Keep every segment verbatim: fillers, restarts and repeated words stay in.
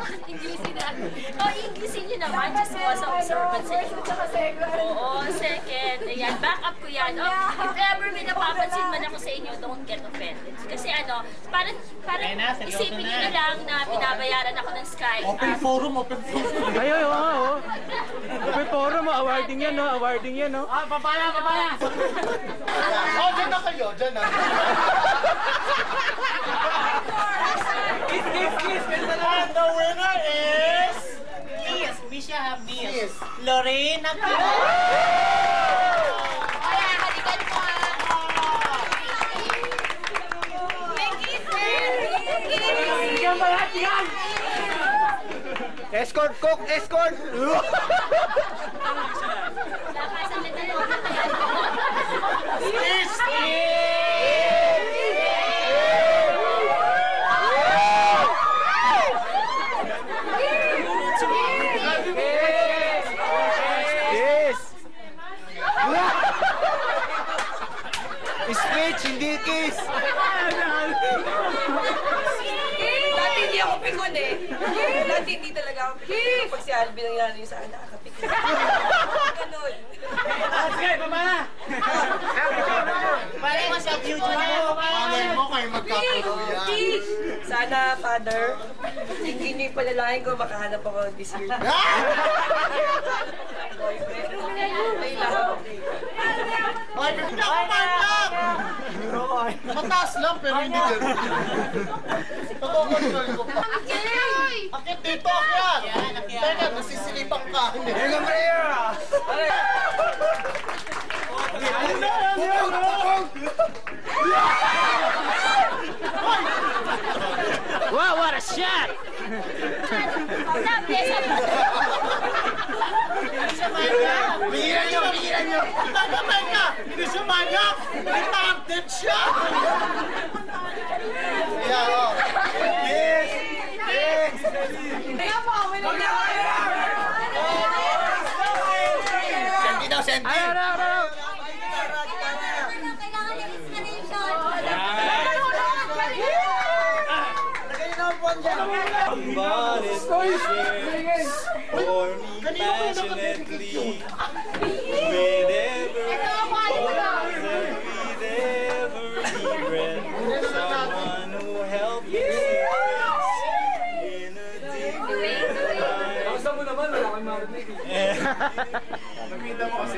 Inglesin na. Oh, Inglesin nyo naman. Just was observant sa inyo. Oo, second. Ayan, back up ko yan. Oh, if ever may napapansin man ako sa inyo, don't get offended. Kasi ano, parang, parang isipin nyo na lang na binabayaran ako ng Sky. Open forum, open forum. Ay, ay, oo, oo. Open forum, awarding yan, no? Awarding yan, no? Ah, papala, papala. Oh, dyan na kayo, dyan na. Kiss, kiss, kiss. And the winner is... Miss, Misha have Miss. Miss. Lorena Pino. Kaya, halikan mo ah. May kiss, eh. Yan ba lahat yan? Escort, cook, escort. Kiss, speech, hindi kiss! Dati hindi ako pikon eh. Dati hindi talaga ako pikon. Pag si Alvin ang yan yung sa akin, nakakapikon. Ganun. Sige, pamana! Parang mo sa future mo. Pamana mo kayo magkakuluyan. Sana, Father, hindi niyo yung panalangin ko, makahanap ako this year. Ay, lang. Ay, mataas lang, pero hindi dyan. Pag-control ko pa. Akit dito, akyat! Teka, nasisilipang ka. Hanggang prayer! Wow, what a shot! Pigilan nyo, pigilan nyo! Teka, teka! Hindi siya manyak! Nag-target siya! Yeah, oh. Yes! Yes! Senti daw, senti! Ayaw, ayaw, ayaw! Somebody's wishes for me passionately. Whenever we ever regret someone who helped me in a deep way. Nakasa mo naman, wala kang marinig. Nakita mo kasi.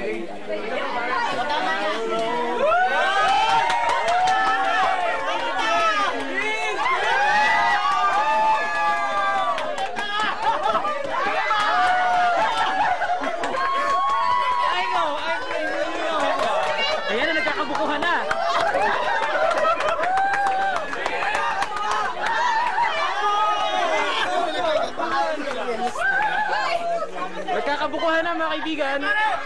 Ayan na, nagkakabukuhan na. Nagkakabukuhan na, mga kaibigan.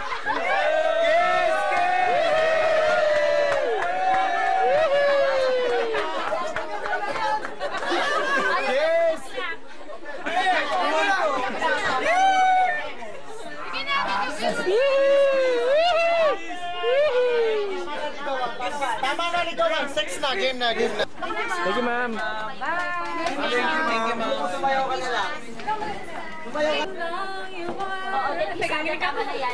Tama na, ligawan. Sex na, game na, game na. Thank you, ma'am. Thank you, thank you, ma'am. Sumayaw ka na lang. Sumayaw ka na lang. Oo, nag-isanger ka pa na yan.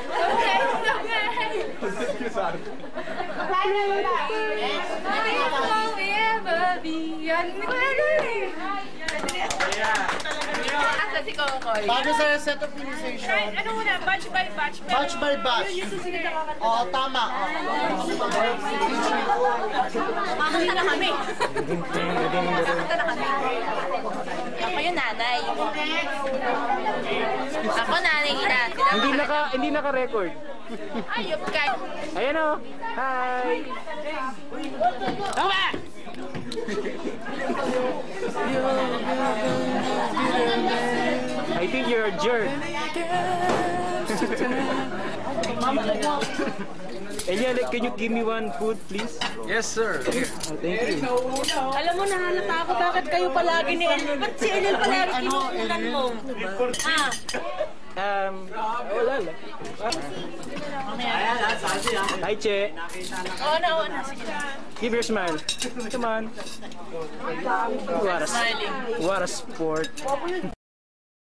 Bago sa set of initiation. Ano muna? Batch by batch. Batch by batch. Oo, tama. Makakanta na kami. Makakanta na kami. Ako yung nanay. Ako nanay ina. Hindi naka hindi naka-record. Ayop ka. Ayan oh. Hi. Tama. I think you're a jerk. Elia, can you give me one food, please? Yes, sir. Oh, thank you. Alam mo, nahalata ako bakit kayo palagi ni Elil. Ba't si Elil palagi kinukunan mo? Ah, Um, wala lang. Hi, Che. oo na, oo na. Give your smile. Come on. What a, what a sport.